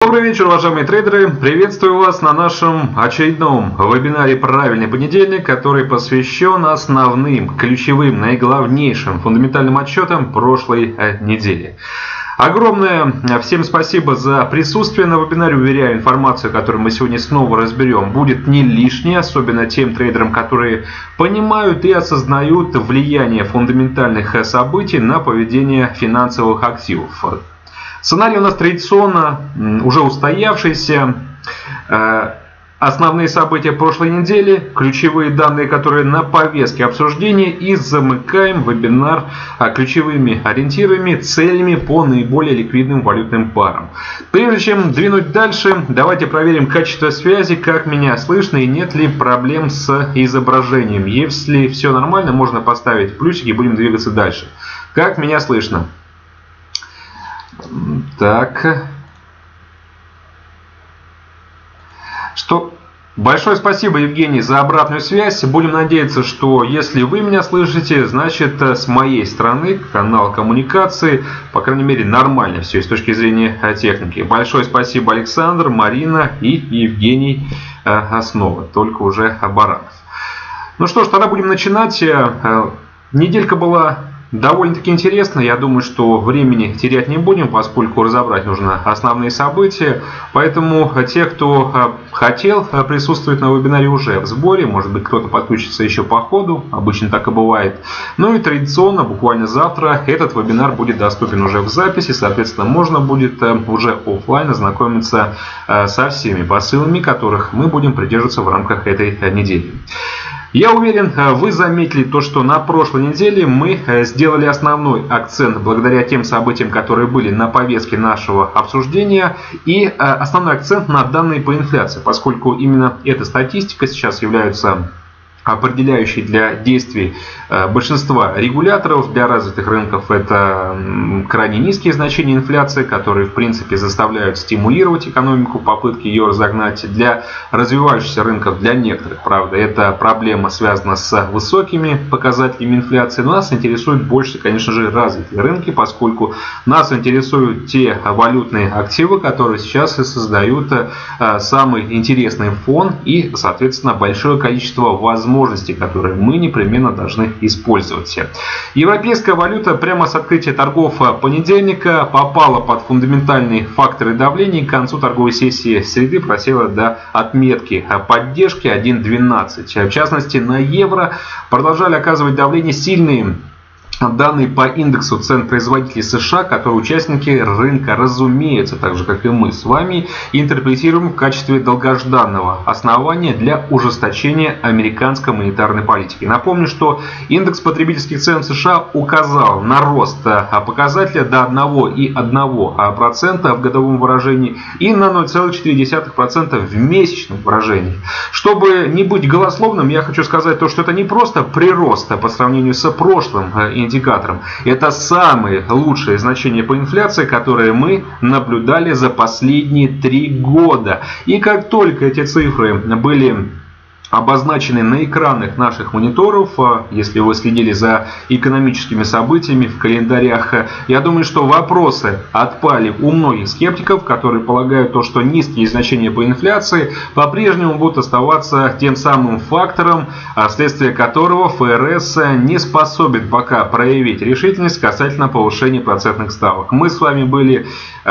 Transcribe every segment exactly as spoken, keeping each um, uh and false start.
Добрый вечер, уважаемые трейдеры! Приветствую вас на нашем очередном вебинаре «Правильный понедельник», который посвящен основным, ключевым, наиглавнейшим фундаментальным отчетам прошлой недели. Огромное всем спасибо за присутствие на вебинаре. Уверяю, информацию, которую мы сегодня снова разберем, будет не лишней, особенно тем трейдерам, которые понимают и осознают влияние фундаментальных событий на поведение финансовых активов. Сценарий у нас традиционно уже устоявшийся. Основные события прошлой недели, ключевые данные, которые на повестке обсуждения, и замыкаем вебинар ключевыми ориентирами, целями по наиболее ликвидным валютным парам. Прежде чем двинуть дальше, давайте проверим качество связи, как меня слышно и нет ли проблем с изображением. Если все нормально, можно поставить плюсики и будем двигаться дальше. Как меня слышно? Так. Что? Большое спасибо, Евгений, за обратную связь. Будем надеяться, что если вы меня слышите, значит с моей стороны канал коммуникации, по крайней мере, нормально все с точки зрения техники. Большое спасибо, Александр, Марина и Евгений Основа, только уже Баранов. Ну что ж, тогда будем начинать. Неделька была довольно-таки интересно. Я думаю, что времени терять не будем, поскольку разобрать нужно основные события. Поэтому те, кто хотел присутствовать на вебинаре, уже в сборе. Может быть, кто-то подключится еще по ходу. Обычно так и бывает. Ну и традиционно, буквально завтра, этот вебинар будет доступен уже в записи. Соответственно, можно будет уже офлайн ознакомиться со всеми посылами, которых мы будем придерживаться в рамках этой недели. Я уверен, вы заметили то, что на прошлой неделе мы сделали основной акцент благодаря тем событиям, которые были на повестке нашего обсуждения, и основной акцент на данные по инфляции, поскольку именно эта статистика сейчас является определяющий для действий большинства регуляторов. Для развитых рынков это крайне низкие значения инфляции, которые в принципе заставляют стимулировать экономику, попытки ее разогнать. Для развивающихся рынков, для некоторых, правда, эта проблема связана с высокими показателями инфляции. Но нас интересуют больше, конечно же, развитые рынки, поскольку нас интересуют те валютные активы, которые сейчас и создают самый интересный фон и, соответственно, большое количество возможностей, которые мы непременно должны использовать. Европейская валюта прямо с открытия торгов понедельника попала под фундаментальные факторы давления и к концу торговой сессии среды просела до отметки поддержки один двенадцать. В частности, на евро продолжали оказывать давление сильные данные по индексу цен производителей США, которые участники рынка, разумеется, так же как и мы с вами, интерпретируем в качестве долгожданного основания для ужесточения американской монетарной политики. Напомню, что индекс потребительских цен США указал на рост показателя до одного и одного десятых процента в годовом выражении и на ноль целых четыре десятых процента в месячном выражении. Чтобы не быть голословным, я хочу сказать то, что это не просто прирост по сравнению с прошлым индексом, индикатором. Это самые лучшие значения по инфляции, которые мы наблюдали за последние три года. И как только эти цифры были обозначены на экранах наших мониторов, если вы следили за экономическими событиями в календарях, я думаю, что вопросы отпали у многих скептиков, которые полагают то, что низкие значения по инфляции по-прежнему будут оставаться тем самым фактором, вследствие которого ФРС не способен пока проявить решительность касательно повышения процентных ставок. Мы с вами были,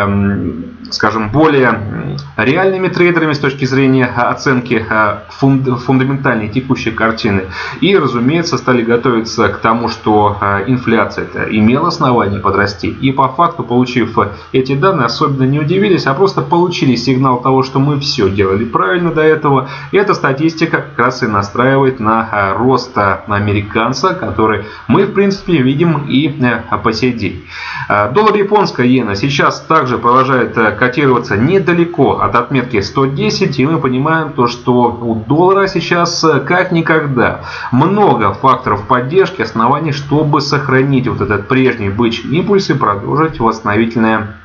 эм, скажем, более реальными трейдерами с точки зрения оценки фундаментальных фундаментальной текущей картины. И, разумеется, стали готовиться к тому, что инфляция-то имела основание подрасти. И по факту, получив эти данные, особенно не удивились, а просто получили сигнал того, что мы все делали правильно до этого. И эта статистика как раз и настраивает на рост американца, который мы, в принципе, видим и по сей день. Доллар японская иена сейчас также продолжает котироваться недалеко от отметки сто десять. И мы понимаем то, что у доллара сейчас как никогда много факторов поддержки, оснований, чтобы сохранить вот этот прежний бычий импульс и продолжить восстановительное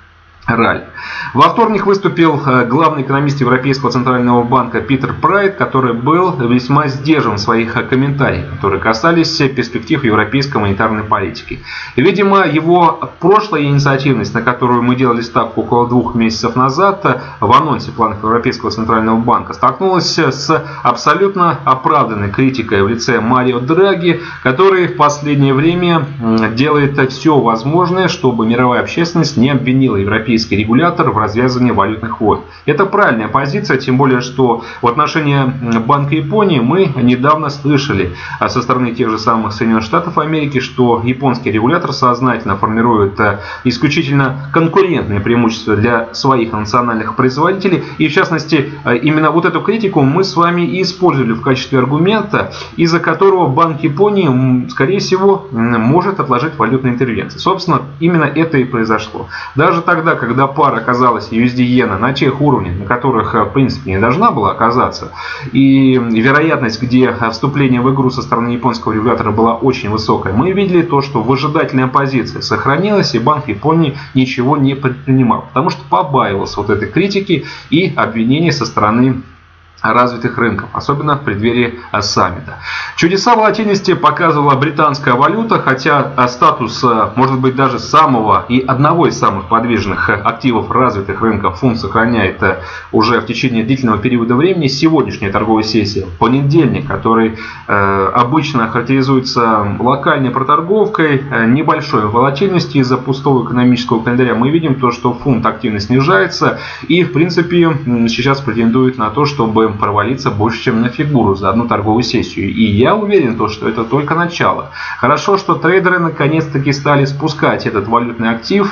ралли. Во вторник выступил главный экономист Европейского центрального банка Питер Прайд, который был весьма сдержан в своих комментариях, которые касались перспектив европейской монетарной политики. Видимо, его прошлая инициативность, на которую мы делали ставку около двух месяцев назад в анонсе планов Европейского центрального банка, столкнулась с абсолютно оправданной критикой в лице Марио Драги, который в последнее время делает все возможное, чтобы мировая общественность не обвинила европейских регулятор в развязывании валютных войн. Это правильная позиция, тем более, что в отношении Банка Японии мы недавно слышали со стороны тех же самых Соединенных Штатов Америки, что японский регулятор сознательно формирует исключительно конкурентные преимущества для своих национальных производителей. И в частности, именно вот эту критику мы с вами и использовали в качестве аргумента, из-за которого Банк Японии, скорее всего, может отложить валютные интервенции. Собственно, именно это и произошло. Даже тогда, когда пара оказалась ю эс ди-иена на тех уровнях, на которых, в принципе, не должна была оказаться, и вероятность, где вступление в игру со стороны японского регулятора была очень высокая, мы видели то, что выжидательная позиция сохранилась, и Банк Японии ничего не предпринимал, потому что побаивался вот этой критики и обвинений со стороны развитых рынков, особенно в преддверии саммита. Чудеса волатильности показывала британская валюта, хотя статус, может быть, даже самого и одного из самых подвижных активов развитых рынков фунт сохраняет уже в течение длительного периода времени. Сегодняшняя торговая сессия, понедельник, который э, обычно характеризуется локальной проторговкой, небольшой волатильностью из-за пустого экономического календаря, мы видим то, что фунт активно снижается и, в принципе, сейчас претендует на то, чтобы провалиться больше, чем на фигуру за одну торговую сессию. И я уверен, то, что это только начало. Хорошо, что трейдеры наконец-таки стали спускать этот валютный актив,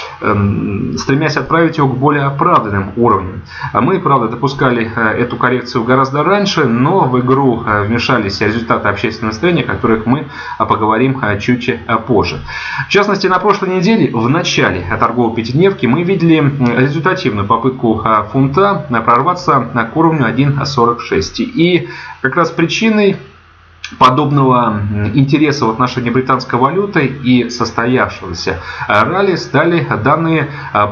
э, стремясь отправить его к более оправданным уровням. Мы, правда, допускали эту коррекцию гораздо раньше, но в игру вмешались результаты общественного настроения, о которых мы поговорим чуть позже. В частности, на прошлой неделе, в начале торговой пятидневки, мы видели результативную попытку фунта прорваться к уровню один сорок шесть. И как раз причиной подобного интереса в отношении британской валюты и состоявшегося ралли стали данные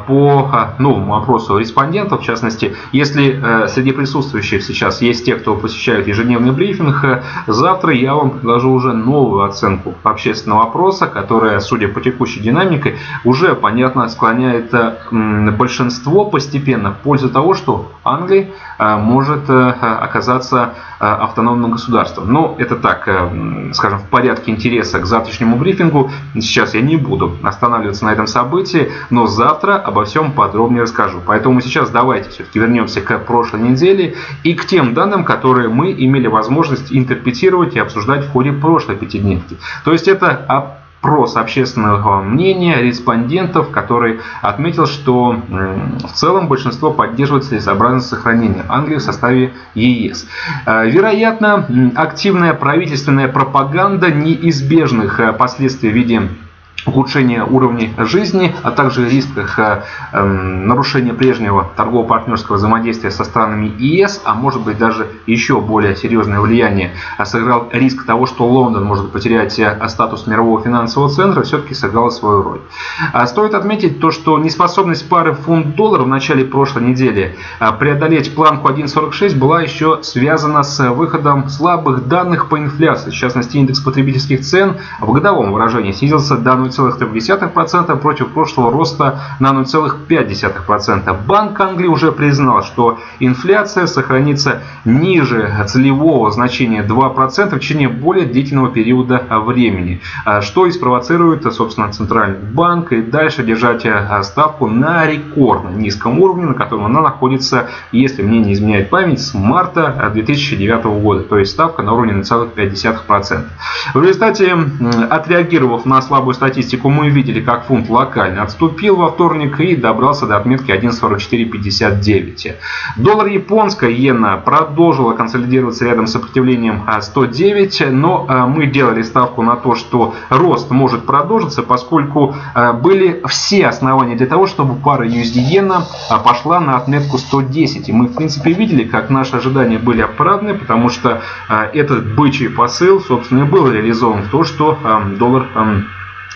по новому опросу респондентов. В частности, если среди присутствующих сейчас есть те, кто посещает ежедневный брифинг, завтра я вам предложу уже новую оценку общественного опроса, которая, судя по текущей динамике, уже, понятно, склоняет большинство постепенно в пользу того, что Англия может оказаться автономным государством. Но это так, скажем, в порядке интереса к завтрашнему брифингу. Сейчас я не буду останавливаться на этом событии, но завтра обо всем подробнее расскажу. Поэтому сейчас давайте все-таки вернемся к прошлой неделе и к тем данным, которые мы имели возможность интерпретировать и обсуждать в ходе прошлой пятидневки. То есть это опрос общественного мнения респондентов, который отметил, что в целом большинство поддерживает целесообразность сохранения Англии в составе е эс. Вероятно, активная правительственная пропаганда неизбежных последствий в виде ухудшения уровня жизни, а также рисках э, нарушения прежнего торгово-партнерского взаимодействия со странами е эс, а может быть даже еще более серьезное влияние сыграл риск того, что Лондон может потерять статус мирового финансового центра, все-таки сыграл свою роль. Стоит отметить то, что неспособность пары фунт-доллар в начале прошлой недели преодолеть планку один сорок шесть была еще связана с выходом слабых данных по инфляции. В частности, индекс потребительских цен в годовом выражении снизился до ноль целых три десятых процента против прошлого роста на ноль целых пять десятых процента. Банк Англии уже признал, что инфляция сохранится ниже целевого значения два процента в течение более длительного периода времени, что и спровоцирует, собственно, Центральный банк и дальше держать ставку на рекордно низком уровне, на котором она находится, если мне не изменяет память, с марта две тысячи девятого года, то есть ставка на уровне ноль целых пять десятых процента. В результате, отреагировав на слабую статистику, мы видели, как фунт локально отступил во вторник и добрался до отметки один сорок четыре пятьдесят девять. Доллар японская иена продолжила консолидироваться рядом с сопротивлением сто девять, но мы делали ставку на то, что рост может продолжиться, поскольку были все основания для того, чтобы пара ю эс ди-иена пошла на отметку сто десять. И мы, в принципе, видели, как наши ожидания были оправданы, потому что этот бычий посыл, собственно, и был реализован в то, что доллар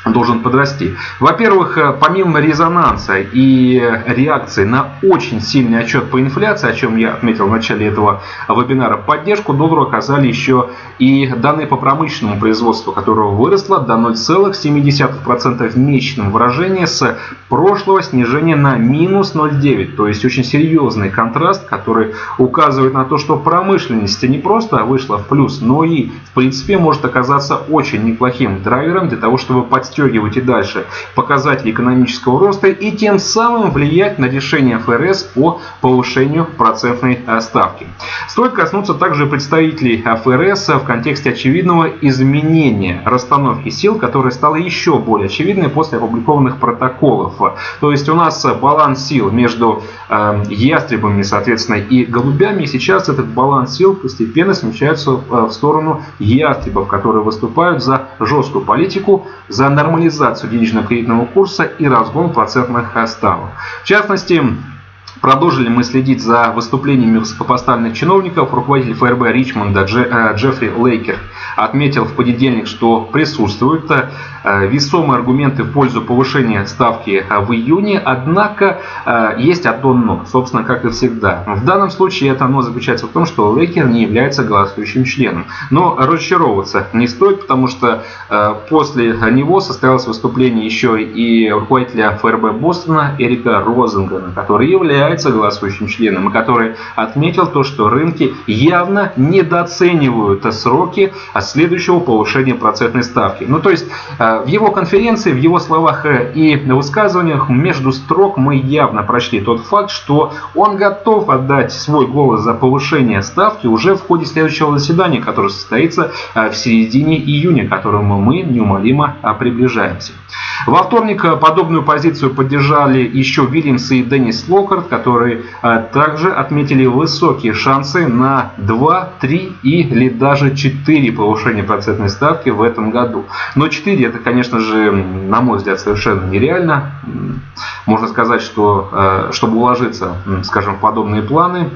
должен подрасти. Во-первых, помимо резонанса и реакции на очень сильный отчет по инфляции, о чем я отметил в начале этого вебинара, поддержку доллару оказали еще и данные по промышленному производству, которое выросло до ноль целых семь десятых процента в месячном выражении с прошлого снижения на минус ноль целых девять десятых процента. То есть очень серьезный контраст, который указывает на то, что промышленность не просто вышла в плюс, но и в принципе может оказаться очень неплохим драйвером для того, чтобы подстегивать подстегивать и дальше показатели экономического роста и тем самым влиять на решение эф эр эс по повышению процентной ставки. Стоит коснуться также представителей эф эр эс в контексте очевидного изменения расстановки сил, которое стало еще более очевидной после опубликованных протоколов. То есть у нас баланс сил между э, ястребами, соответственно, и голубями. И сейчас этот баланс сил постепенно смещается в сторону ястребов, которые выступают за жесткую политику, за нормализацию денежно-кредитного курса и разгон процентных ставок. В частности, продолжили мы следить за выступлениями высокопоставленных чиновников. Руководитель эф эр бэ Ричмонда Джеффри Лейкер отметил в понедельник, что присутствуют весомые аргументы в пользу повышения ставки в июне, однако есть одно но, собственно, как и всегда. В данном случае это но заключается в том, что Лейкер не является голосующим членом. Но разочаровываться не стоит, потому что после него состоялось выступление еще и руководителя эф эр бэ Бостона Эрика Розенгена, который является голосующим членом, и который отметил то, что рынки явно недооценивают сроки следующего повышения процентной ставки. Ну, то есть в его конференции, в его словах и высказываниях между строк мы явно прочли тот факт, что он готов отдать свой голос за повышение ставки уже в ходе следующего заседания, которое состоится в середине июня, к которому мы неумолимо приближаемся. Во вторник подобную позицию поддержали еще Вильямс и Деннис Локкарт, которые также отметили высокие шансы на два, три или даже четыре повышения процентной ставки в этом году. Но четыре это, конечно же, на мой взгляд, совершенно нереально. Можно сказать, что чтобы уложиться, скажем, в подобные планы,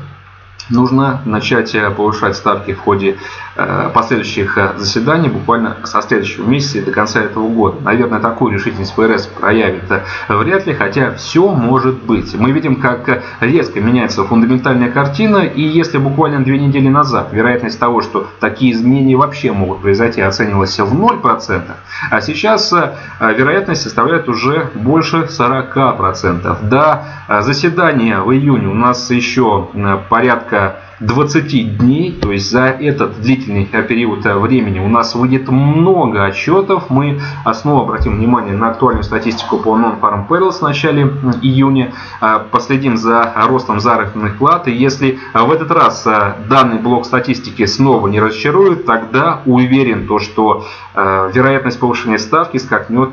нужно начать повышать ставки в ходе последующих заседаний буквально со следующего месяца и до конца этого года. Наверное, такую решительность эф эр эс проявит вряд ли, хотя все может быть. Мы видим, как резко меняется фундаментальная картина, и если буквально две недели назад вероятность того, что такие изменения вообще могут произойти, оценивалась в ноль процентов, а сейчас вероятность составляет уже больше сорока процентов. До заседания в июне у нас еще порядка двадцати дней, то есть за этот длительный период времени у нас выйдет много отчетов. Мы снова обратим внимание на актуальную статистику по Non-Farm Payrolls в начале июня, последим за ростом заработных плат, и если в этот раз данный блок статистики снова не разочарует, тогда уверен, то, что вероятность повышения ставки скакнет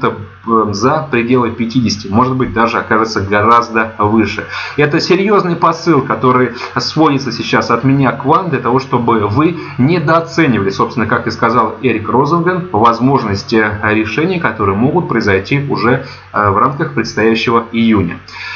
за пределы пятидесяти, может быть даже окажется гораздо выше. Это серьезный посыл, который сводится сейчас от меня к вам, для того, чтобы вы недооценивали, собственно, как и сказал Эрик Розенген, возможности решений, которые могут произойти уже в рамках предстоящего июня.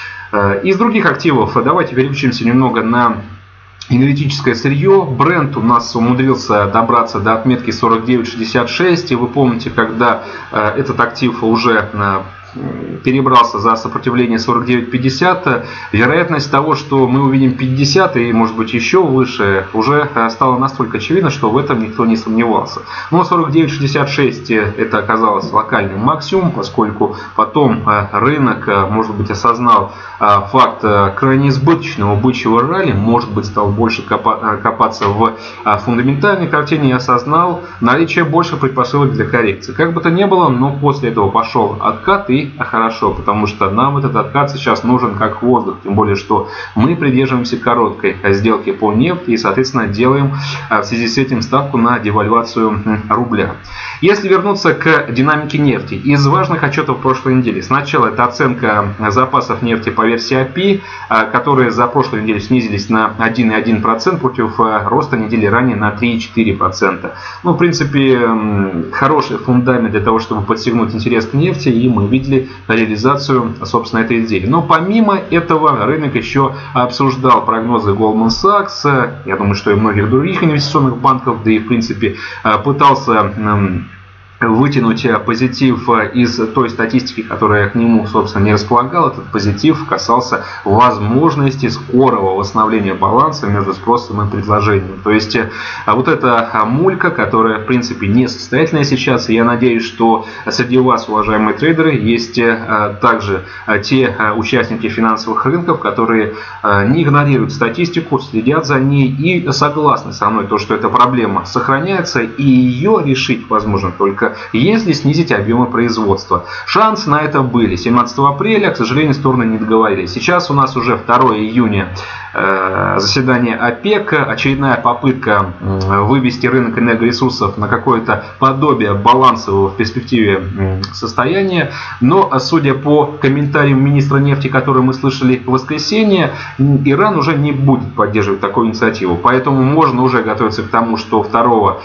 Из других активов давайте переключимся немного на энергетическое сырье. Brent у нас умудрился добраться до отметки сорок девять шестьдесят шесть. И вы помните, когда этот актив уже перебрался за сопротивление сорок девять пятьдесят, вероятность того, что мы увидим пятьдесят и может быть еще выше, уже стало настолько очевидно, что в этом никто не сомневался. Но сорок девять шестьдесят шесть это оказалось локальным максимумом, поскольку потом рынок, может быть, осознал факт крайне избыточного бычьего ралли, может быть, стал больше копаться в фундаментальной картине и осознал наличие больше предпосылок для коррекции. Как бы то ни было, но после этого пошел откат, и хорошо, потому что нам этот откат сейчас нужен как воздух, тем более, что мы придерживаемся короткой сделки по нефти и, соответственно, делаем в связи с этим ставку на девальвацию рубля. Если вернуться к динамике нефти, из важных отчетов прошлой недели, сначала это оценка запасов нефти по версии эй пи ай, которые за прошлую неделю снизились на один целых один десятых процента против роста недели ранее на три целых четыре десятых процента. Ну, в принципе, хороший фундамент для того, чтобы подстегнуть интерес к нефти, и мы видели реализацию, собственно, этой идеи. Но помимо этого рынок еще обсуждал прогнозы Goldman Sachs, я думаю, что и многих других инвестиционных банков, да и в принципе пытался вытянуть позитив из той статистики, которая к нему, собственно, не располагала. Этот позитив касался возможности скорого восстановления баланса между спросом и предложением. То есть вот эта мулька, которая, в принципе, несостоятельная сейчас, я надеюсь, что среди вас, уважаемые трейдеры, есть также те участники финансовых рынков, которые не игнорируют статистику, следят за ней и согласны со мной, то, что эта проблема сохраняется, и ее решить возможно только если снизить объемы производства. Шансы на это были. семнадцатого апреля, к сожалению, стороны не договорились. Сейчас у нас уже второе июня, заседание ОПЕК, очередная попытка вывести рынок энергоресурсов на какое-то подобие балансового в перспективе состояния. Но, судя по комментариям министра нефти, которые мы слышали в воскресенье, Иран уже не будет поддерживать такую инициативу. Поэтому можно уже готовиться к тому, что второго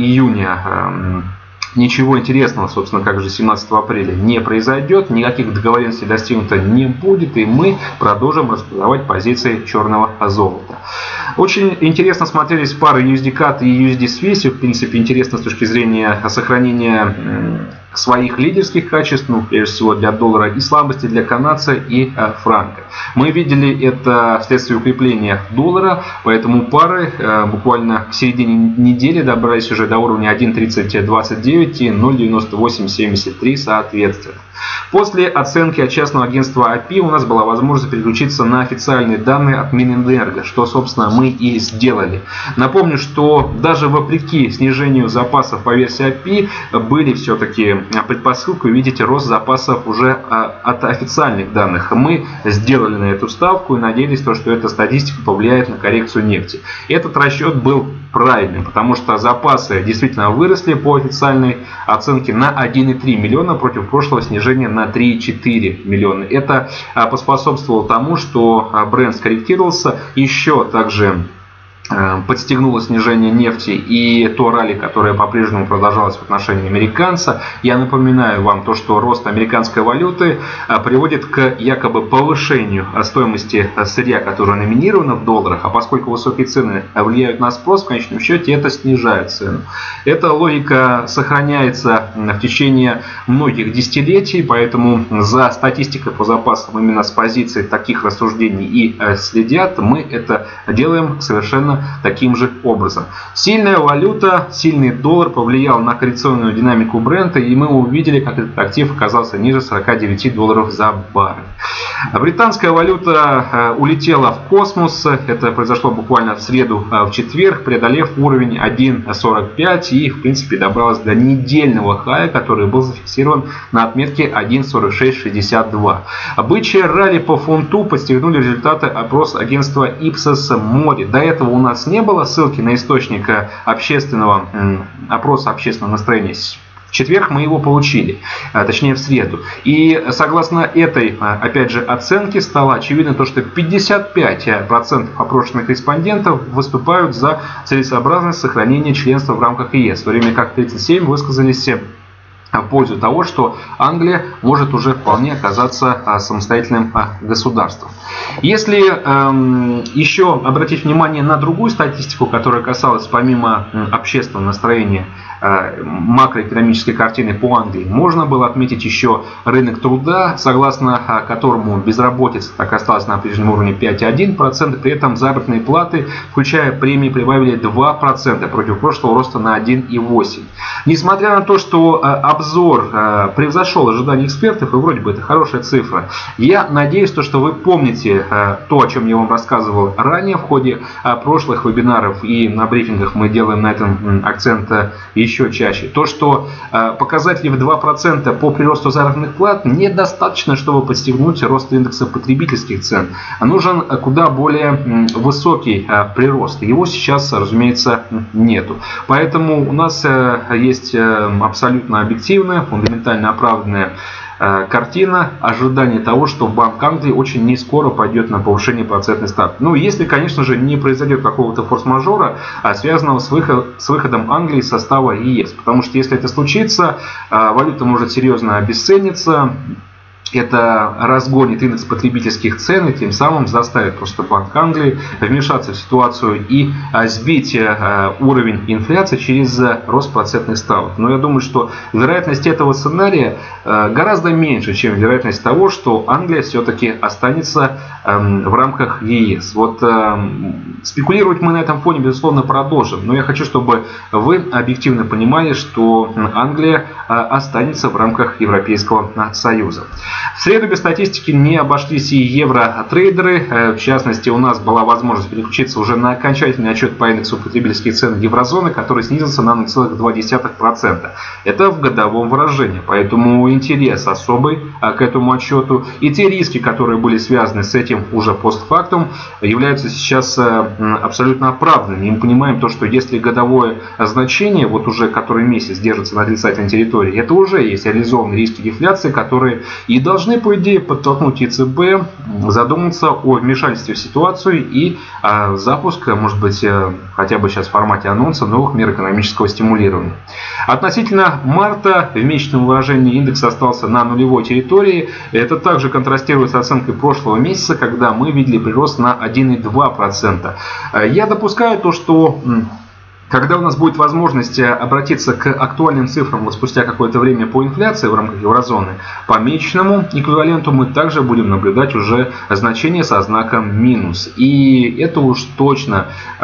июня ничего интересного, собственно, как же семнадцатого апреля не произойдет, никаких договоренностей достигнуто не будет, и мы продолжим распродавать позиции черного золота. Очень интересно смотрелись пары ю эс ди кат и ю эс ди Swiss, в принципе, интересно с точки зрения сохранения своих лидерских качеств, ну, прежде всего для доллара, и слабости для канадца и э, франка. Мы видели это вследствие укрепления доллара, поэтому пары э, буквально к середине недели добрались уже до уровня один тридцать двадцать девять и ноль девяносто восемь семьдесят три соответственно. После оценки от частного агентства эй пи у нас была возможность переключиться на официальные данные от Минэнерго, что, собственно, мы и сделали. Напомню, что даже вопреки снижению запасов по версии эй пи были все-таки предпосылки увидеть рост запасов уже от официальных данных. Мы сделали на эту ставку и надеялись, что эта статистика повлияет на коррекцию нефти. Этот расчет был правильным, потому что запасы действительно выросли по официальной оценке на один и три миллиона против прошлого снижения на три и четыре миллиона. Это поспособствовало тому, что бренд скорректировался. Еще также подстегнуло снижение нефти и то ралли, которое по-прежнему продолжалось в отношении американца. Я напоминаю вам то, что рост американской валюты приводит к якобы повышению стоимости сырья, которое номинировано в долларах, а поскольку высокие цены влияют на спрос, в конечном счете это снижает цену. Эта логика сохраняется в течение многих десятилетий, поэтому за статистикой по запасам именно с позиции таких рассуждений и следят. Мы это делаем совершенно таким же образом. Сильная валюта, сильный доллар повлиял на коррекционную динамику брента, и мы увидели, как этот актив оказался ниже сорока девяти долларов за баррель. Британская валюта улетела в космос. Это произошло буквально в среду, в четверг, преодолев уровень один сорок пять и, в принципе, добралась до недельного хая, который был зафиксирован на отметке один сорок шесть шестьдесят два. Бычье ралли по фунту подстегнули результаты опроса агентства Ipsos Mori. До этого у нас не было ссылки на источник общественного опроса общественного настроения. В четверг мы его получили, точнее в среду. И согласно этой, опять же, оценке стало очевидно то, что пятьдесят пять процентов опрошенных респондентов выступают за целесообразность сохранения членства в рамках ЕС, в то время как тридцать семь процентов высказались в пользу того, что Англия может уже вполне оказаться самостоятельным государством. Если эм, еще обратить внимание на другую статистику, которая касалась помимо общественного настроения э, макроэкономической картины по Англии, можно было отметить еще рынок труда, согласно которому безработица так осталась на определенном уровне пять целых одна десятая процента, при этом заработные платы, включая премии, прибавили два процента против прошлого роста на один целых восемь десятых. Несмотря на то, что э, обзор э, превзошел ожидания экспертов, и вроде бы это хорошая цифра, я надеюсь, то, что вы помните э, то, о чем я вам рассказывал ранее в ходе э, прошлых вебинаров, и на брифингах мы делаем на этом акцент э, еще чаще. То, что э, показатели в два процента по приросту заработных плат недостаточно, чтобы подстегнуть рост индекса потребительских цен. Нужен куда более э, высокий э, прирост. Его сейчас, разумеется, нету. Поэтому у нас э, есть э, абсолютно объективная, фундаментально оправданная картина ожидания того, что Банк Англии очень не скоро пойдет на повышение процентной ставки. Ну, если, конечно же, не произойдет какого-то форс-мажора, связанного с, выход, с выходом Англии из состава ЕС. Потому что если это случится, валюта может серьезно обесцениться. это разгонит индекс потребительских цен и тем самым заставит просто Банк Англии вмешаться в ситуацию и сбить уровень инфляции через рост процентных ставок. Но я думаю, что вероятность этого сценария гораздо меньше, чем вероятность того, что Англия все-таки останется в рамках ЕС. Вот спекулировать мы на этом фоне, безусловно, продолжим. Но я хочу, чтобы вы объективно понимали, что Англия останется в рамках Европейского Союза. В среду без статистики не обошлись и евротрейдеры. В частности, у нас была возможность переключиться уже на окончательный отчет по индексу потребительских цен еврозоны, который снизился на ноль целых два десятых процента. Это в годовом выражении. Поэтому интерес особый к этому отчету. И те риски, которые были связаны с этим уже постфактум, являются сейчас абсолютно оправданными. Мы понимаем то, что если годовое значение, вот уже который месяц держится на отрицательной территории, это уже есть реализованные риски дефляции, которые и должны, по идее, подтолкнуть ЕЦБ задуматься о вмешательстве в ситуацию и а, запуск, может быть, хотя бы сейчас в формате анонса новых мер экономического стимулирования. Относительно марта в месячном выражении индекс остался на нулевой территории. Это также контрастирует с оценкой прошлого месяца, когда мы видели прирост на один целых два десятых процента. Я допускаю то, что когда у нас будет возможность обратиться к актуальным цифрам вот спустя какое-то время по инфляции в рамках еврозоны, по месячному эквиваленту мы также будем наблюдать уже значение со знаком минус. И это уж точно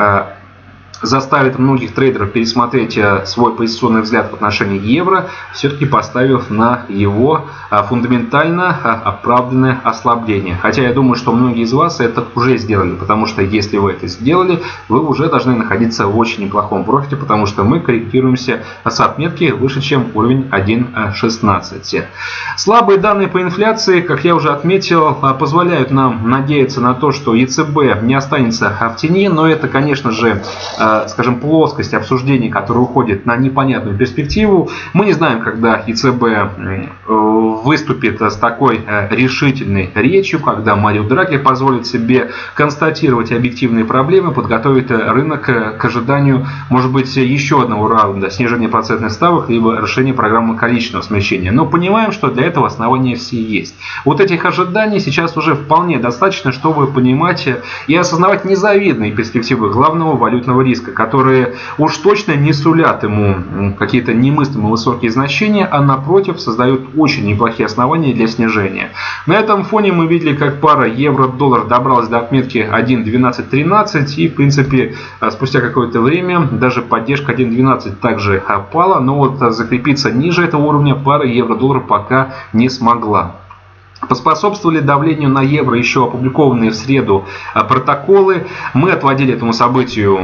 заставит многих трейдеров пересмотреть свой позиционный взгляд в отношении евро, все-таки поставив на его фундаментально оправданное ослабление. Хотя я думаю, что многие из вас это уже сделали, потому что если вы это сделали, вы уже должны находиться в очень неплохом профите, потому что мы корректируемся с отметки выше, чем уровень один целых шестнадцать сотых. Слабые данные по инфляции, как я уже отметил, позволяют нам надеяться на то, что ЕЦБ не останется в тени, но это, конечно же, скажем, плоскость обсуждений, которая уходит на непонятную перспективу. Мы не знаем, когда ЕЦБ выступит с такой решительной речью, когда Марио Драги позволит себе констатировать объективные проблемы, подготовит рынок к ожиданию, может быть, еще одного раунда снижения процентных ставок, либо расширения программы количественного смягчения. Но понимаем, что для этого основания все есть. Вот этих ожиданий сейчас уже вполне достаточно, чтобы понимать и осознавать незавидные перспективы главного валютного риска, которые уж точно не сулят ему какие-то немыслимо высокие значения, а напротив создают очень неплохие основания для снижения. На этом фоне мы видели, как пара евро-доллар добралась до отметки один целых двенадцать сотых тринадцать, и в принципе спустя какое-то время даже поддержка один целых двенадцать сотых также опала, но вот закрепиться ниже этого уровня пара евро-доллар пока не смогла. Поспособствовали давлению на евро еще опубликованные в среду протоколы. Мы отводили этому событию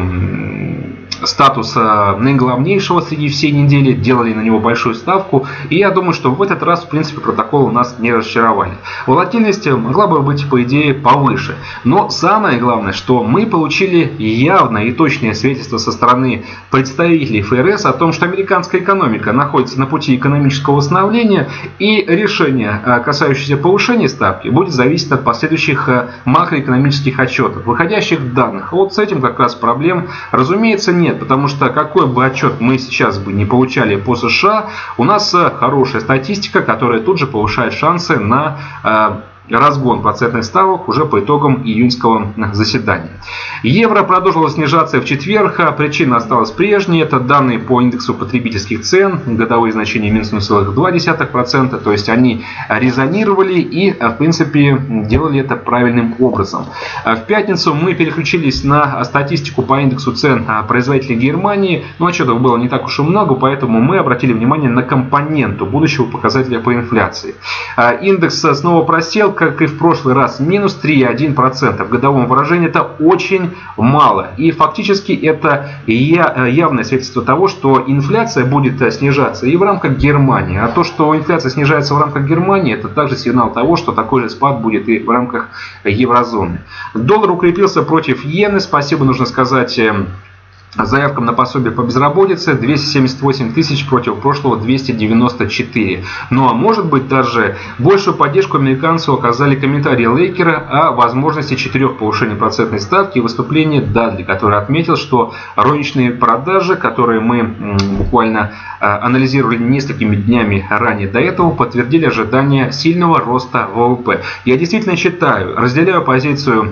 статус наиглавнейшего среди всей недели, делали на него большую ставку. И я думаю, что в этот раз, в принципе, протоколы нас не разочаровали. Волатильность могла бы быть, по идее, повыше. Но самое главное, что мы получили явное и точное свидетельство со стороны представителей ФРС о том, что американская экономика находится на пути экономического восстановления, и решение, касающееся повышения ставки, будет зависеть от последующих макроэкономических отчетов, выходящих данных. Вот с этим как раз проблем, разумеется, нет. Потому что какой бы отчет мы сейчас бы не получали по США, у нас хорошая статистика, которая тут же повышает шансы на разгон процентных ставок уже по итогам июньского заседания. Евро продолжило снижаться в четверг. Причина осталась прежней. Это данные по индексу потребительских цен. Годовые значения минус ноль целых два десятых процента. То есть они резонировали и, в принципе, делали это правильным образом. В пятницу мы переключились на статистику по индексу цен производителей Германии. Но отчетов было не так уж и много, поэтому мы обратили внимание на компоненту будущего показателя по инфляции. Индекс снова просел, как и в прошлый раз, минус три целых одна десятая процента. В годовом выражении это очень мало. И фактически это явное свидетельство того, что инфляция будет снижаться и в рамках Германии. А то, что инфляция снижается в рамках Германии, это также сигнал того, что такой же спад будет и в рамках еврозоны. Доллар укрепился против иены. Спасибо, нужно сказать, заявкам на пособие по безработице двести семьдесят восемь тысяч против прошлого двести девяносто четыре. Ну а может быть даже большую поддержку американцу оказали комментарии Лейкера о возможности четырех повышений процентной ставки и выступление Дадли, который отметил, что розничные продажи, которые мы буквально анализировали несколькими днями ранее до этого, подтвердили ожидания сильного роста ВВП. Я действительно считаю, разделяю позицию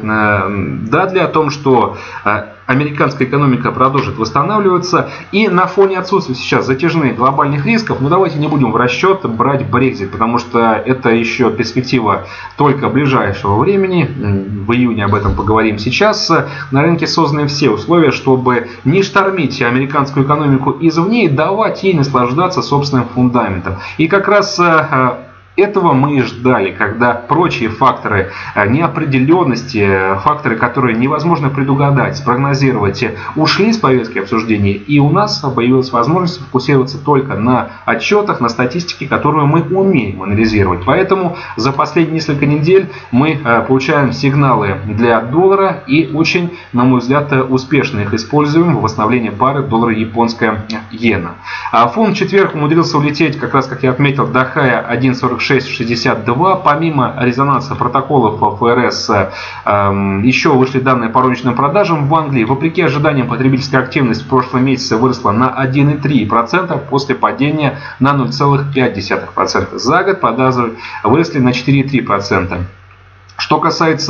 Дадли о том, что американская экономика продолжит восстанавливаться, и на фоне отсутствия сейчас затяжных глобальных рисков, ну давайте не будем в расчет брать Брексит, потому что это еще перспектива только ближайшего времени. В июне об этом поговорим сейчас. На рынке созданы все условия, чтобы не штормить американскую экономику извне и давать ей наслаждаться собственным фундаментом. И как раз этого мы и ждали, когда прочие факторы неопределенности, факторы, которые невозможно предугадать, спрогнозировать, ушли с повестки обсуждения, и у нас появилась возможность фокусироваться только на отчетах, на статистике, которую мы умеем анализировать. Поэтому за последние несколько недель мы получаем сигналы для доллара и очень, на мой взгляд, успешно их используем в восстановлении пары доллар-японская иена. Фунт в четверг умудрился улететь, как раз как я отметил, до хая один сорок шесть шестьдесят два. Помимо резонанса протоколов по ФРС, э, еще вышли данные по розничным продажам в Англии. Вопреки ожиданиям, потребительская активность в прошлом месяце выросла на один и три десятых процента после падения на ноль целых пять десятых процента. За год продажи выросли на четыре и три десятых процента. Что касается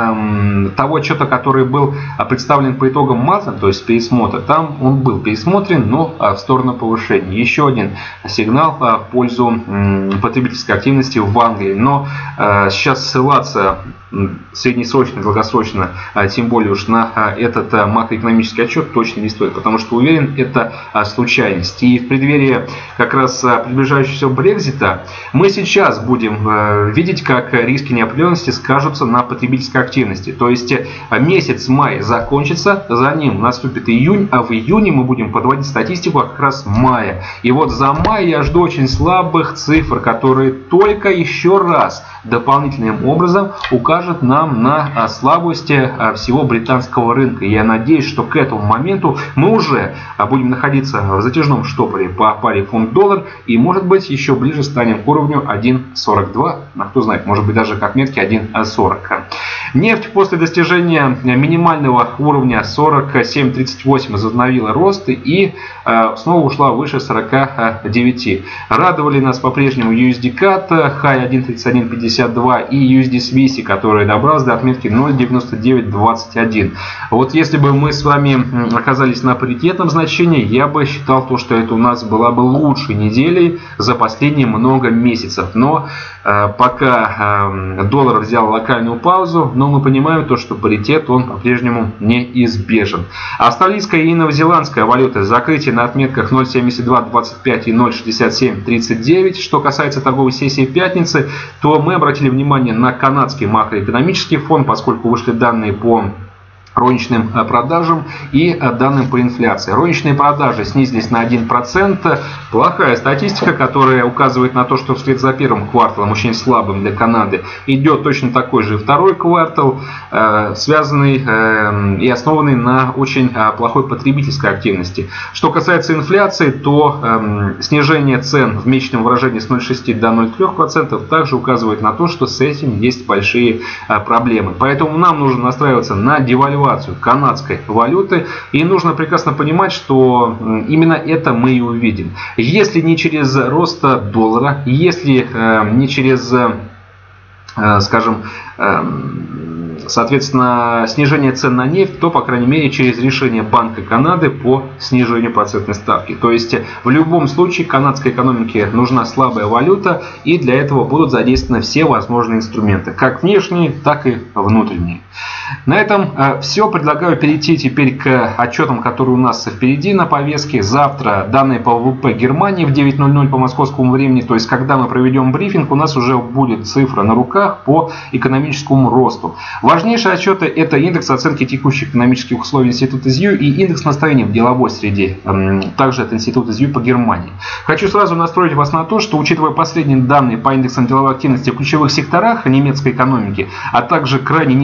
эм, того отчета, который был представлен по итогам марта, то есть пересмотра, там он был пересмотрен, но в сторону повышения. Еще один сигнал в пользу э, потребительской активности в Англии. Но э, сейчас ссылаться среднесрочно, долгосрочно, тем более уж на этот макроэкономический отчет точно не стоит, потому что уверен, это случайность. И в преддверии как раз приближающегося Брексита мы сейчас будем видеть, как риски неопределенности скажутся на потребительской активности. То есть месяц мая закончится, за ним наступит июнь, а в июне мы будем подводить статистику как раз мая. И вот за май я жду очень слабых цифр, которые только еще раз дополнительным образом укажет нам на слабость всего британского рынка. И я надеюсь, что к этому моменту мы уже будем находиться в затяжном штопоре по паре фунт-доллар и, может быть, еще ближе станем к уровню один сорок два, а кто знает, может быть, даже к отметке один сорок. Нефть после достижения минимального уровня сорок семь тридцать восемь возобновила рост и снова ушла выше сорока девяти. Радовали нас по-прежнему ю эс ди кат, хай один тридцать один пятьдесят два, и ю эс ди свиси, который добрался до отметки ноль девяносто девять двадцать один. Вот если бы мы с вами оказались на паритетном значении, я бы считал то, что это у нас была бы лучшей неделей за последние много месяцев. Но э, пока э, доллар взял локальную паузу, но мы понимаем то, что паритет он по-прежнему неизбежен. Австралийская и новозеландская валюта закрытие на отметках ноль семьдесят два двадцать пять и ноль шестьдесят семь тридцать девять. Что касается торговой сессии пятницы, то мы обратили внимание на канадский макроэкономический фон, поскольку вышли данные по розничным продажам и данным по инфляции. Розничные продажи снизились на один процент. Плохая статистика, которая указывает на то, что вслед за первым кварталом, очень слабым для Канады, идет точно такой же второй квартал, связанный и основанный на очень плохой потребительской активности. Что касается инфляции, то снижение цен в месячном выражении с ноль целых шесть десятых до ноль целых три процента также указывает на то, что с этим есть большие проблемы. Поэтому нам нужно настраиваться на девальвацию канадской валюты, и нужно прекрасно понимать, что именно это мы и увидим. Если не через рост доллара, если э, не через, э, скажем, э, соответственно, снижение цен на нефть, то, по крайней мере, через решение Банка Канады по снижению процентной ставки. То есть, в любом случае, канадской экономике нужна слабая валюта, и для этого будут задействованы все возможные инструменты, как внешние, так и внутренние. На этом все. Предлагаю перейти теперь к отчетам, которые у нас впереди на повестке. Завтра данные по ВВП Германии в девять ноль ноль по московскому времени. То есть, когда мы проведем брифинг, у нас уже будет цифра на руках по экономическому росту. Важнейшие отчеты — это индекс оценки текущих экономических условий Института ЗЮ и индекс настроения в деловой среде. Также от Института ЗЮ по Германии. Хочу сразу настроить вас на то, что, учитывая последние данные по индексам деловой активности в ключевых секторах немецкой экономики, а также крайне низкие значения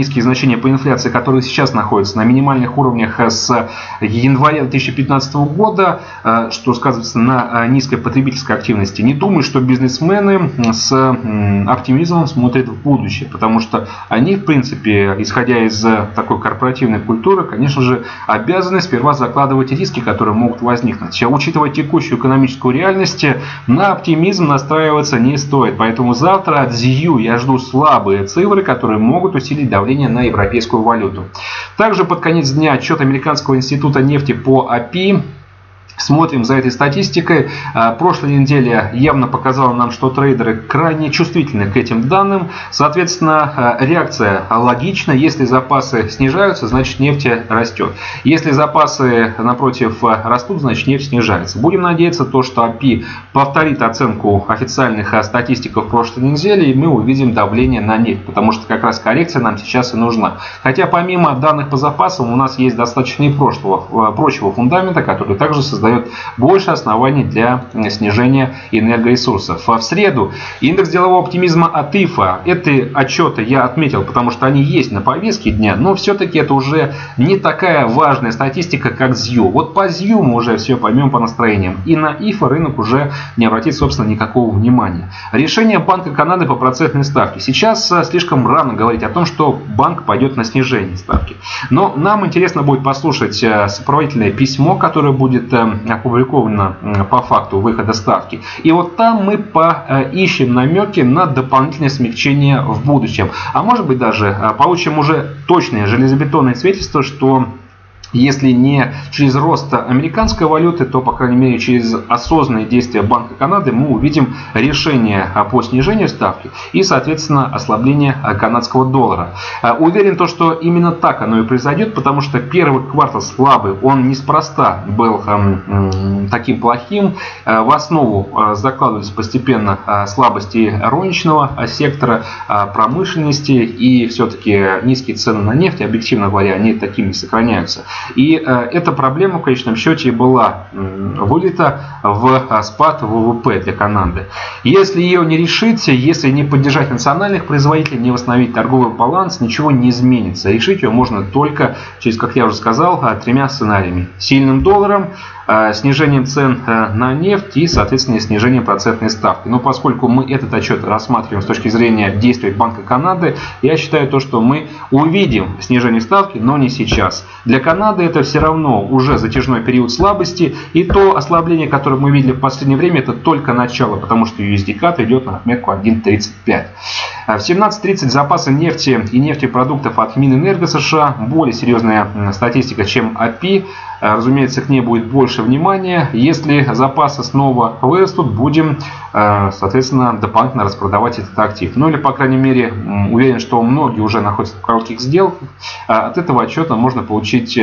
значения по инфляции, которые сейчас находятся на минимальных уровнях с января две тысячи пятнадцатого года, что сказывается на низкой потребительской активности. Не думаю, что бизнесмены с оптимизмом смотрят в будущее, потому что они, в принципе, исходя из такой корпоративной культуры, конечно же, обязаны сперва закладывать риски, которые могут возникнуть. А учитывая текущую экономическую реальность, на оптимизм настраиваться не стоит. Поэтому завтра от зью я жду слабые цифры, которые могут усилить давление на европейскую валюту. Также под конец дня отчет Американского института нефти по АПИ. Смотрим за этой статистикой. Прошлая неделя явно показала нам, что трейдеры крайне чувствительны к этим данным. Соответственно, реакция логична. Если запасы снижаются, значит нефть растет. Если запасы, напротив, растут, значит нефть снижается. Будем надеяться, то, что АПИ повторит оценку официальных статистиков прошлой недели, и мы увидим давление на нефть. Потому что как раз коррекция нам сейчас и нужна. Хотя помимо данных по запасам у нас есть достаточно и прошлого, прочего фундамента, который также создает дает больше оснований для снижения энергоресурсов. В среду индекс делового оптимизма от ИФА. Эти отчеты я отметил, потому что они есть на повестке дня, но все-таки это уже не такая важная статистика, как зью. Вот по зью мы уже все поймем по настроениям. И на ИФА рынок уже не обратит, собственно, никакого внимания. Решение Банка Канады по процентной ставке. Сейчас слишком рано говорить о том, что банк пойдет на снижение ставки. Но нам интересно будет послушать сопроводительное письмо, которое будет опубликовано по факту выхода ставки. И вот там мы поищем намеки на дополнительное смягчение в будущем. А может быть даже получим уже точное железобетонное свидетельство, что если не через рост американской валюты, то, по крайней мере, через осознанные действия Банка Канады мы увидим решение по снижению ставки и, соответственно, ослабление канадского доллара. Уверен, то, что именно так оно и произойдет, потому что первый квартал слабый, он неспроста был эм, таким плохим. В основу закладывались постепенно слабости розничного сектора, промышленности, и все-таки низкие цены на нефть, объективно говоря, они такими сохраняются. И эта проблема в конечном счете была вылита в спад ВВП для Канады. Если ее не решить, если не поддержать национальных производителей, не восстановить торговый баланс, ничего не изменится. Решить ее можно только через, как я уже сказал, тремя сценариями. Сильным долларом, снижением цен на нефть и, соответственно, снижением процентной ставки. Но поскольку мы этот отчет рассматриваем с точки зрения действий Банка Канады, я считаю, то, что мы увидим снижение ставки, но не сейчас. Для Канады это все равно уже затяжной период слабости, и то ослабление, которое мы видели в последнее время, это только начало, потому что ю эс ди-кат идет на отметку один тридцать пять. В семнадцать тридцать запасы нефти и нефтепродуктов от Минэнерго США. Более серьезная статистика, чем АПИ. Разумеется, к ней будет больше внимания. Если запасы снова вырастут, будем, соответственно, дополнительно распродавать этот актив. Ну или, по крайней мере, уверен, что многие уже находятся в коротких сделках. От этого отчета можно получить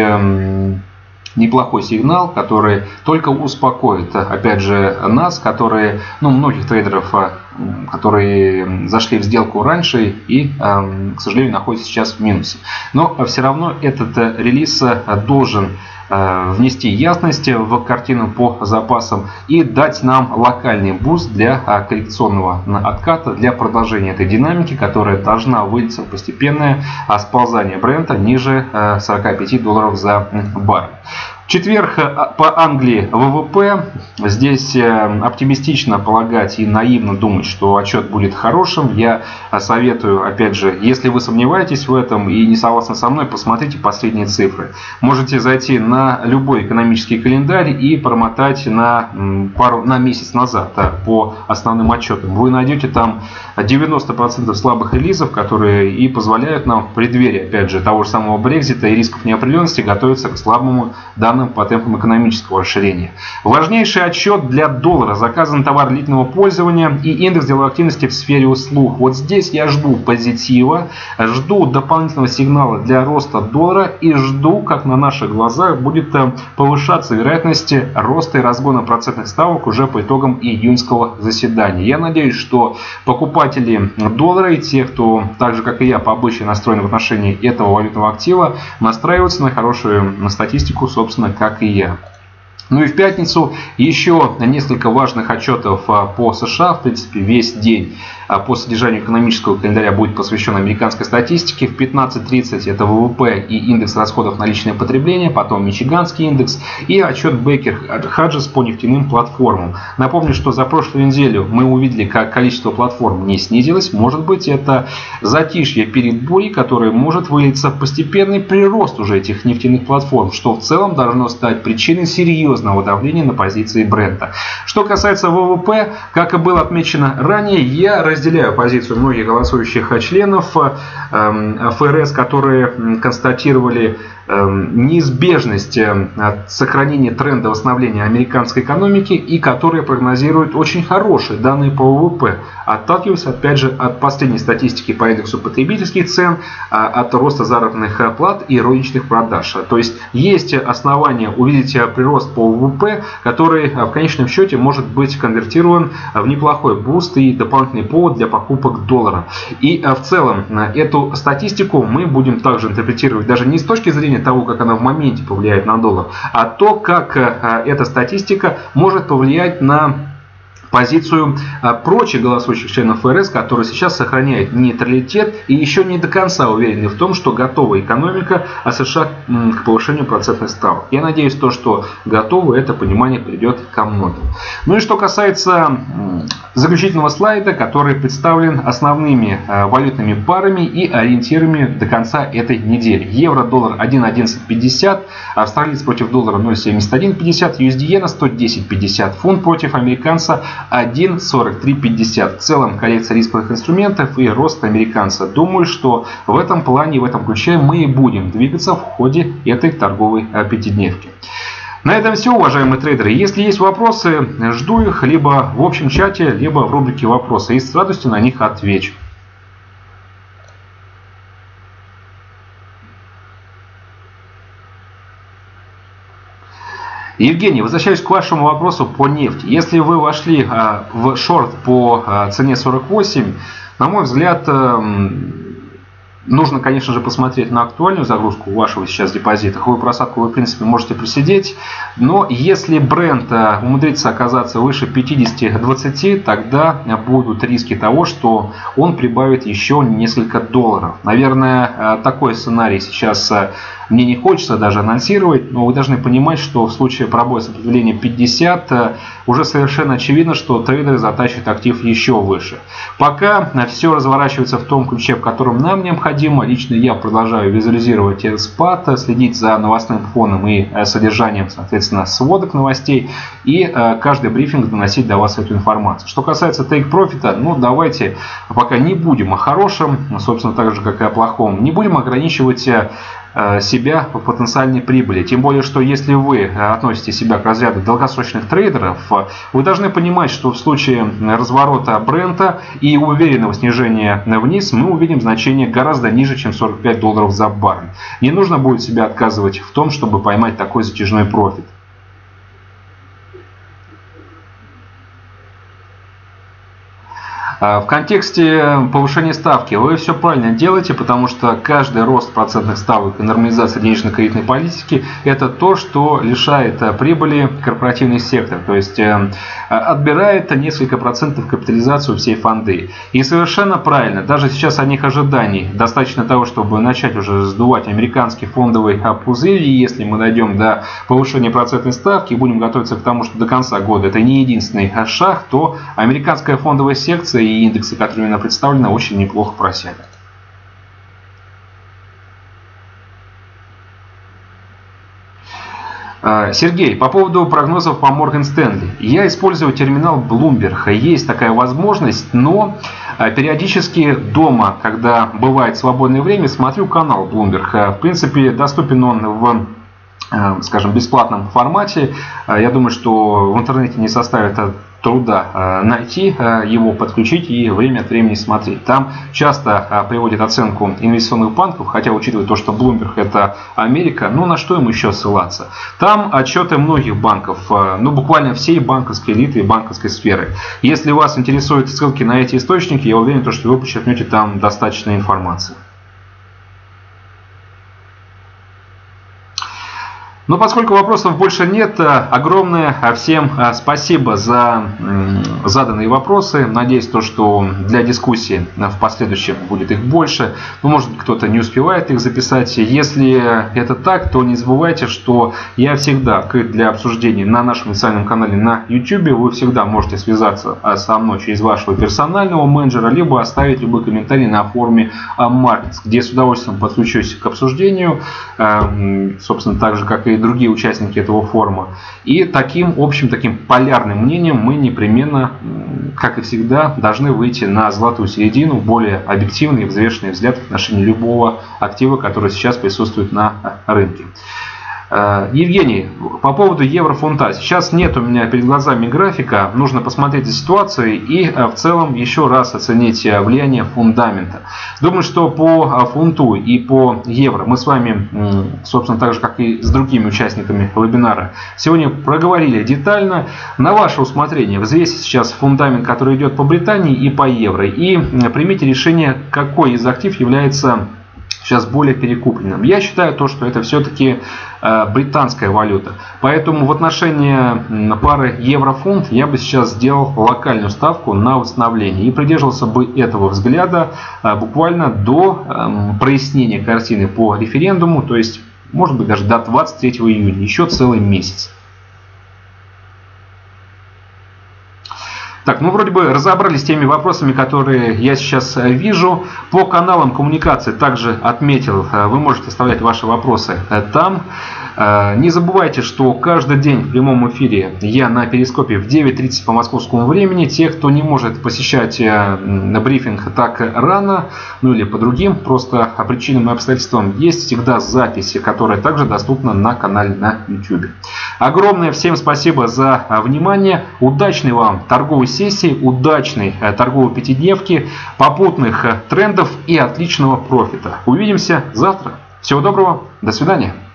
неплохой сигнал, который только успокоит, опять же, нас, которые, ну, многих трейдеров, которые зашли в сделку раньше и, к сожалению, находятся сейчас в минусе. Но все равно этот релиз должен внести ясность в картину по запасам и дать нам локальный буст для коррекционного отката, для продолжения этой динамики, которая должна вылиться в постепенное сползание брента ниже сорока пяти долларов за баррель. В четверг по Англии ВВП. Здесь оптимистично полагать и наивно думать, что отчет будет хорошим. Я советую, опять же, если вы сомневаетесь в этом и не согласны со мной, посмотрите последние цифры. Можете зайти на любой экономический календарь и промотать на, пару, на месяц назад по основным отчетам. Вы найдете там девяносто процентов слабых релизов, которые и позволяют нам в преддверии, опять же, того же самого Брексита и рисков неопределенности готовиться к слабому данным по темпам экономического расширения. Важнейший отчет для доллара. Заказан товар длительного пользования и индекс деловой активности в сфере услуг. Вот здесь я жду позитива, жду дополнительного сигнала для роста доллара и жду, как на наших глазах будет повышаться вероятность роста и разгона процентных ставок уже по итогам июньского заседания. Я надеюсь, что покупатели доллара и те, кто так же, как и я, по обычаю настроены в отношении этого валютного актива, настраиваются на хорошую на статистику, собственно, как и я. Ну и в пятницу еще несколько важных отчетов по США, в принципе, весь день по содержанию экономического календаря будет посвящен американской статистике. В пятнадцать тридцать это вэ вэ пэ и индекс расходов на личное потребление, потом Мичиганский индекс и отчет Бейкер-Хаджес по нефтяным платформам. Напомню, что за прошлую неделю мы увидели, как количество платформ не снизилось. Может быть, это затишье перед бурей, которое может вылиться в постепенный прирост уже этих нефтяных платформ, что в целом должно стать причиной серьезного давления на позиции Брента. Что касается вэ вэ пэ, как и было отмечено ранее, я разделяю позицию многих голосующих членов эф эр эс, которые констатировали неизбежность сохранения тренда восстановления американской экономики и которые прогнозируют очень хорошие данные по вэ вэ пэ, отталкиваясь опять же от последней статистики по индексу потребительских цен, от роста заработных плат и розничных продаж. То есть есть основания увидеть прирост по вэ вэ пэ, который в конечном счете может быть конвертирован в неплохой буст и дополнительный повод для покупок доллара. И в целом эту статистику мы будем также интерпретировать даже не с точки зрения того, как она в моменте повлияет на доллар, а то, как эта статистика может повлиять на позицию прочих голосующих членов эф эр эс, которые сейчас сохраняют нейтралитет и еще не до конца уверены в том, что готова экономика США к повышению процентных ставок. Я надеюсь, то, что готово, это понимание придет ко многим. Ну и что касается заключительного слайда, который представлен основными валютными парами и ориентирами до конца этой недели. Евро-доллар один одиннадцать пятьдесят, австралиец против доллара ноль семьдесят один пятьдесят, ю эс ди иена сто десять пятьдесят, фунт против американца один сорок три пятьдесят. В целом коррекция рисковых инструментов и рост американца. Думаю, что в этом плане, в этом ключе мы и будем двигаться в ходе этой торговой пятидневки. На этом все, уважаемые трейдеры. Если есть вопросы, жду их либо в общем чате, либо в рубрике «Вопросы». И с радостью на них отвечу. Евгений, возвращаюсь к вашему вопросу по нефти. Если вы вошли в шорт по цене сорок восемь, на мой взгляд, нужно, конечно же, посмотреть на актуальную загрузку вашего сейчас депозита. Какую просадку вы, в принципе, можете просидеть. Но если бренд умудрится оказаться выше пятидесяти двадцати, тогда будут риски того, что он прибавит еще несколько долларов. Наверное, такой сценарий сейчас мне не хочется даже анонсировать, но вы должны понимать, что в случае пробоя сопротивления пятьдесят уже совершенно очевидно, что трейдеры затащат актив еще выше. Пока все разворачивается в том ключе, в котором нам необходимо. Лично я продолжаю визуализировать этот спад, следить за новостным фоном и содержанием, соответственно, сводок новостей и каждый брифинг доносить до вас эту информацию. Что касается тейк-профита, ну давайте пока не будем о хорошем, собственно, так же, как и о плохом, не будем ограничивать себя по потенциальной прибыли. Тем более, что если вы относите себя к разряду долгосрочных трейдеров, вы должны понимать, что в случае разворота брента и уверенного снижения вниз мы увидим значение гораздо ниже, чем сорок пять долларов за баррель. Не нужно будет себя отказывать в том, чтобы поймать такой затяжной профит. В контексте повышения ставки вы все правильно делаете, потому что каждый рост процентных ставок и нормализация денежно-кредитной политики – это то, что лишает прибыли корпоративный сектор, то есть отбирает несколько процентов капитализацию всей фонды. И совершенно правильно, даже сейчас о них ожиданий достаточно того, чтобы начать уже сдувать американский фондовый пузырь, и если мы дойдем до повышения процентной ставки и будем готовиться к тому, что до конца года это не единственный шаг, то американская фондовая секция и индексы, которые у нас представлены, очень неплохо просядут. Сергей, по поводу прогнозов по Morgan Stanley. Я использую терминал Bloomberg. Есть такая возможность, но периодически дома, когда бывает свободное время, смотрю канал Bloomberg. В принципе, доступен он в, скажем, бесплатном формате. Я думаю, что в интернете не составит труда найти его, подключить и время от времени смотреть. Там часто приводят оценку инвестиционных банков, хотя учитывая то, что Bloomberg это Америка, ну на что им еще ссылаться? Там отчеты многих банков, ну буквально всей банковской элиты и банковской сферы. Если вас интересуют ссылки на эти источники, я уверен, что вы подчеркнете там достаточно информации. Но поскольку вопросов больше нет, огромное всем спасибо за заданные вопросы. Надеюсь, то, что для дискуссии в последующем будет их больше. Ну, может, кто-то не успевает их записать. Если это так, то не забывайте, что я всегда открыт для обсуждений на нашем официальном канале на YouTube. Вы всегда можете связаться со мной через вашего персонального менеджера, либо оставить любой комментарий на форуме Markets, где с удовольствием подключусь к обсуждению, собственно, так же, как и другие участники этого форума. И таким общим, таким полярным мнением мы непременно, как и всегда, должны выйти на золотую середину, более объективный и взвешенный взгляд в отношении любого актива, который сейчас присутствует на рынке. Евгений, по поводу евро-фунта. Сейчас нет у меня перед глазами графика. Нужно посмотреть за ситуацией и в целом еще раз оценить влияние фундамента. Думаю, что по фунту и по евро мы с вами, собственно, так же, как и с другими участниками вебинара, сегодня проговорили детально. На ваше усмотрение взвесьте сейчас фундамент, который идет по Британии и по евро. И примите решение, какой из активов является сейчас более перекупленным. Я считаю, то, что это все-таки э, британская валюта. Поэтому в отношении пары евро-фунт я бы сейчас сделал локальную ставку на восстановление. И придерживался бы этого взгляда э, буквально до э, прояснения картины по референдуму. То есть, может быть, даже до двадцать третьего июня. Еще целый месяц. Так, ну вроде бы разобрались с теми вопросами, которые я сейчас вижу. По каналам коммуникации также отметил, вы можете оставлять ваши вопросы там. Не забывайте, что каждый день в прямом эфире я на Перископе в девять тридцать по московскому времени. Те, кто не может посещать брифинг так рано, ну или по другим просто причинам и обстоятельствам, есть всегда записи, которая также доступна на канале на YouTube. Огромное всем спасибо за внимание. Удачной вам торговой сессии, удачной торговой пятидневки, попутных трендов и отличного профита. Увидимся завтра. Всего доброго. До свидания.